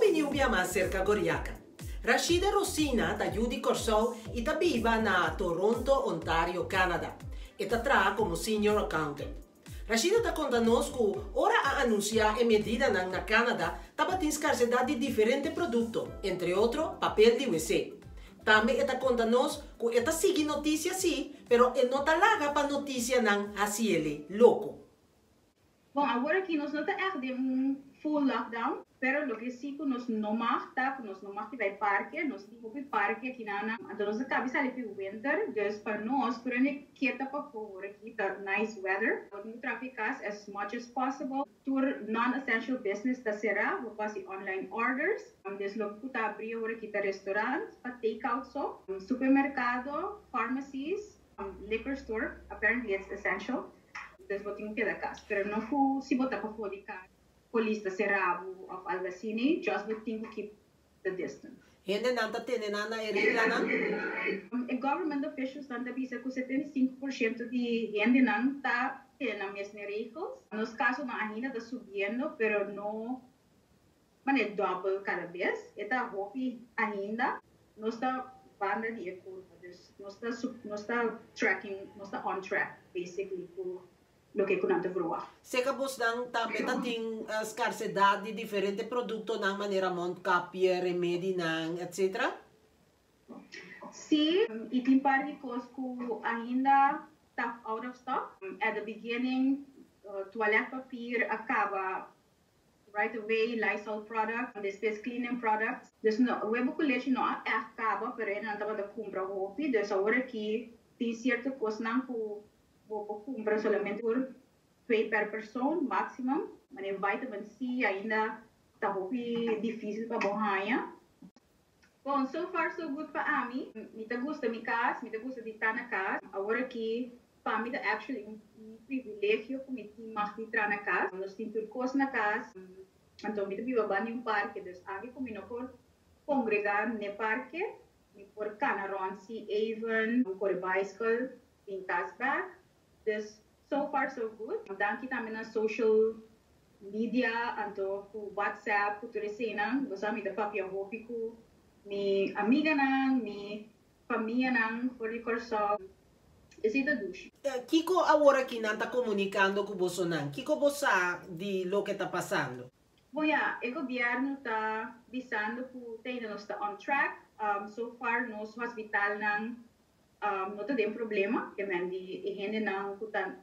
veniu biama cerca Goriaca. Rashida Rosina da Judy Corsou e ta viva na Toronto, Ontario, Canada. E ta tra como senior accountant. Rashida ta conta nos que ora a anunciar e medida na Canada taba tin scarcedade de diferente produto, entre outro, papel de WC. Também eta conta nos que eta sigue notícia sim, pero e não ta laga pa notícia nang asiele louco. Bom, agora aqui nós não está de full lockdown, pero lo que sí que nós não magta, que nós não magta vai parque, nós tipo vai parque aqui na, então nós acabamos ali para winter, dus para nós, por aí quieta para fora aqui, the nice weather, nós traficas as much as possible, tour non-essential business da será, vou fazer online orders, dus lo que tá abrir agora aqui tá restaurantes, para take out só, supermercado, pharmacies, liquor store, apparently it's essential. Dus wat ik da casa, pero não fui se botar para fora de casa. Polícia será ou algo assim, just we think to keep the distance. Gente não tá tendo nada regla não? Government officials estão dizendo que 75% de gente não está tendo as mesmas regras. Nos casos não ainda está subindo, pero não, mas é double cada vez. Está hopi ainda, não está banda de curva, não está tracking, não está on track, basically por lo que kunanta grua. Se kabos nang também tating scarcedade de diferente produto nang maneira montcapie, remedi nang etc. Sim, e tem parte de coisas que ainda está out of stock. At the beginning, toalete papel acaba right away, Lysol product, depois cleaning products. Dus o colete não acaba, pero ainda não está comprar roupa. Dus agora aqui tem certa coisa não que vou comprar somente por 2 per pessoa, máximo. Mas vitamin C ainda está difícil para borrar. Bom, so far so good para mim. Me gusta minha casa, me gusta de estar na casa. Agora aqui, para mim, é actually privilégio que me mais de estar na casa. Nós temos tudo coisa na casa. Então, me vivo bem em parque. Então, aqui como não por congregar no parque, me por canaron, se even, por bicycle, em tasback. Dus so far so good. Dan kita também na social media, então o WhatsApp, tudo isso não. Você me dá papel hopi com minha amiga não, minha família não, por isso esse é duche. Kiko agora que não está comunicando com você não, Kiko você de lo que está passando? Bom, o governo está dizendo que ainda não está on track. So far, nosso hospital não tem problema, que a gente não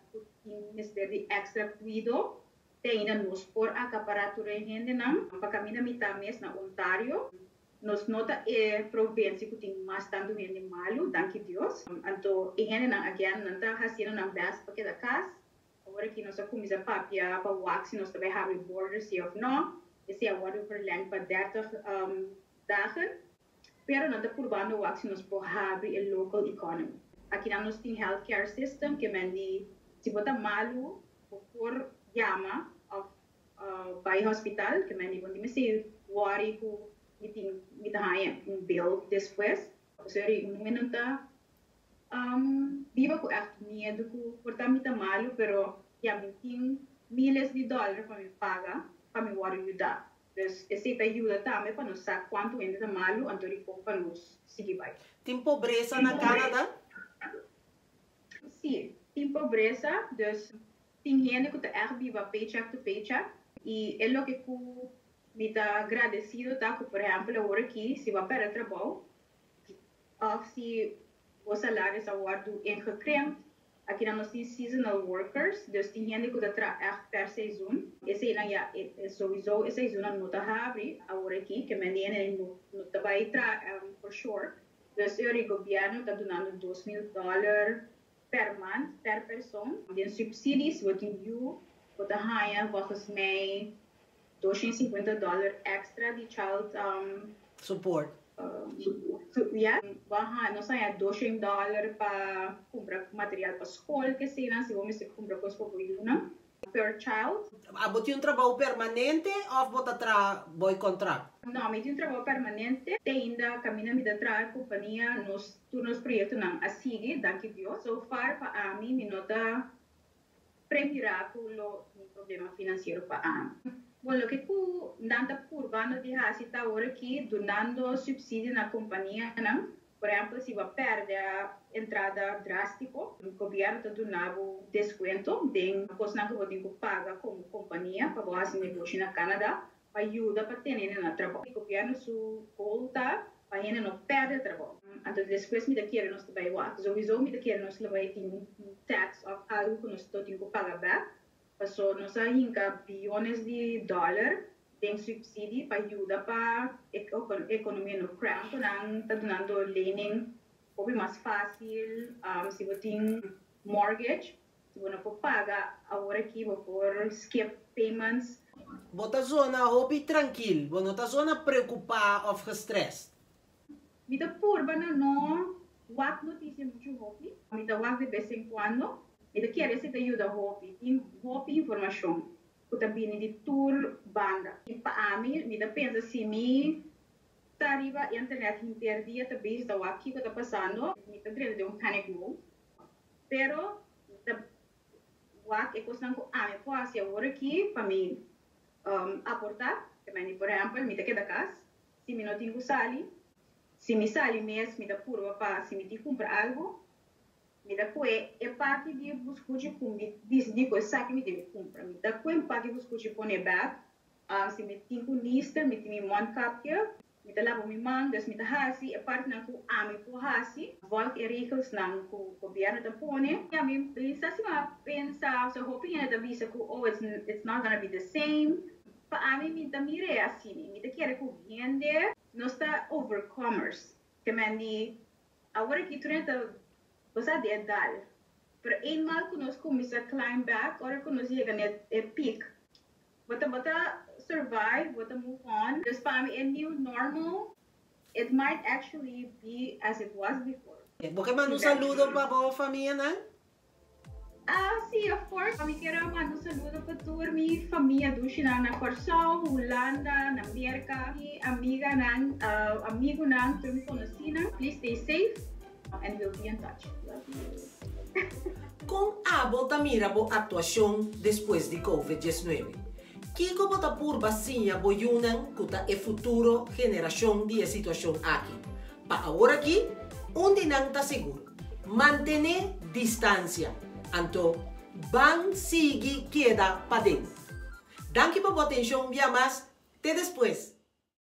tem de extra cuidado, tem ainda nos por acaparar a gente não, para caminhar mitad mês na Ontário, nos nota província que tem mais tanto gente malo, danke Deus, então a gente não again não está fazendo na best para cada casa, agora que nós temos a papia para wax, nós também have borders se ou não, esse é o ano verlengd para 30 dagen. Pero não está curvando o que nós podemos abrir a local economy. Aqui nós temos healthcare system que mende se botar malo por llama by hospital que mende quando me se worry que tem me dá bill depois. Sorry, não está viva com medo que por tá me tá malo, pero já me tem milhares de dólares para me pagar para me worry ajudar. Dus essa ajuda também para nós saber quanto ainda está malo, então depois para nós seguir vai. Tem pobreza na Canadá? Sim, tem pobreza, dus tem gente que está viva paycheck to paycheck e é o que me está agradecido, tá? Que, por exemplo, agora aqui, se vai para o trabalho, ou se o salário está ingekrimpt, aqui nós temos seasonal workers, dus tem gente que está per seizoen. Esse é sowieso, esse seizoen não está abre, agora aqui, que menina não está vai entrar, for sure. Dus o governo está dando $2,000 per month, per pessoa. Den subsidies, wat in you, wat a ganha, volgens mij $250 extra de child Support. Nós temos $200 para comprar material para a escola, que seja, se vamos comprar coisas para o per child. Você tem trabalho permanente ou você tem contrato? Não, eu tenho trabalho permanente. Ainda caminho me da trabalho companhia nos projetos não a seguir, danke Deus. So far para mim me nota preparar com o problema financeiro para Bueno, lo que ku nanta urbano de está ahora aquí donando subsidio na companhia, não? Por exemplo, se vai perder a entrada drástico, o governo está dando desconto, tem coisa que você tem que pagar como companhia para você negócio na Canadá, para ajuda para ter no trabalho. O governo su volta para ele não perder trabalho. Então depois me daquele nós também vai, sowieso me daquele nós vai ter tax of algo que nós temos que pagar back. Passou nós ainda bilhões de dólares tem subsídio para ajudar para a economia no Crown, que não está dando lending, ou mais fácil, se você tem mortgage, se você não paga, agora aqui vou por skip payments. Bota zona hobby tranquilo, você não está zona preocupado ou gestrest. Me dá purba não, what notícia muito hobby, me dá what de vez em quando, me dá querer se te ajuda hobby, tem hobby informação. Eu também de tour banda. E para mim, me dá pensa se me tá arriba a internet interdia também está aqui que está passando, me tá dentro de panic mode. Pero é coisa que a mim pode agora aqui para mim aportar, por exemplo, me dá que da casa, se me não tenho sali, se me sali mês, me dá puro para se me te comprar algo. Me dá coe é parte de buscar de comer de coisa que me deve comprar. Me dá coe parte de buscar de pôr back. Se me tem com lista, me tem one cup here. Me dá lavo me mangas, me dá hasi é parte na ku ame po hasi. Volk e regels na ku governo da pone. E a mim pensa se pensa so hoping na da visa ku it's not gonna be the same. Pa ame me dá mire assim, me dá querer ku vende. Nós tá overcomers. Que mandi agora que tu você é dal. Pero einmal que nós começamos a climb back, agora que nós chegamos a peak, bota survive, bota move on. Just para mim, a new normal, it might actually be as it was before. Porque manda um saludo para a boa família, né? Sim, of course. Eu quero mandar um saludo para toda a minha família do China, na Corsão, Holanda, na América, amiga, amigo, que me conhecem. Please stay safe. And we'll be in touch. Love you. Com a bota mira a atuação depois de Covid-19. Kiko bota por vacina boiunan kuta e futuro geração de situação aqui. Para agora aqui, onde não está seguro. Manter distância. Então, van seguir queda para dentro. Danke por a atenção, via mais. Até depois.